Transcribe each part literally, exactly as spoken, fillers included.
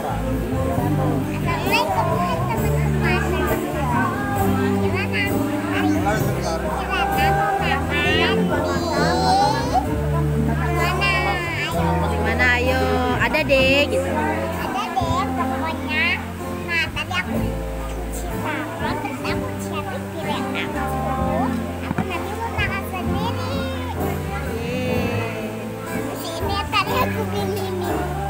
Gimana, ayo, ada deh gitu. Ada deh pokoknya. Nah tadi aku cuci tangan terus aku siapin piring aku. Aku nanti mau makan sendiri. Terus ini tadi aku beli ini.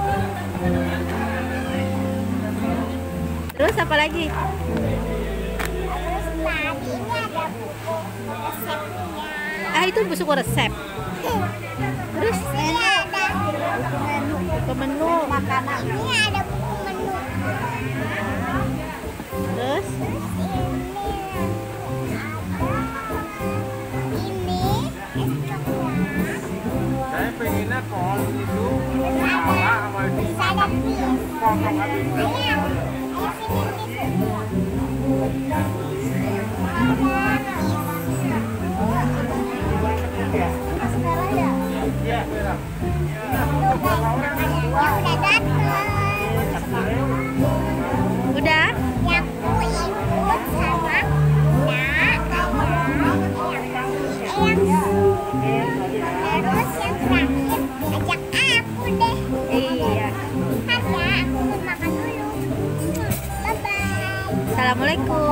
Terus apa lagi? Terus tadi ini ada buku resepnya. Ah, itu buku resep. Terus Ini ada menu. ke menu makanan. Ini ada buku menu. Terus Ini es coklat. Saya pengennya kol itu Terus ada terus ada bis. potong habis. Ayo, ayo sini bis. Ada Iya, benar. udah datang. udah? Yang ku ikut sama nak ayah. Terus yang terakhir ajak aku deh. Iya. Ada, aku mau makan dulu. Bye bye. Assalamualaikum.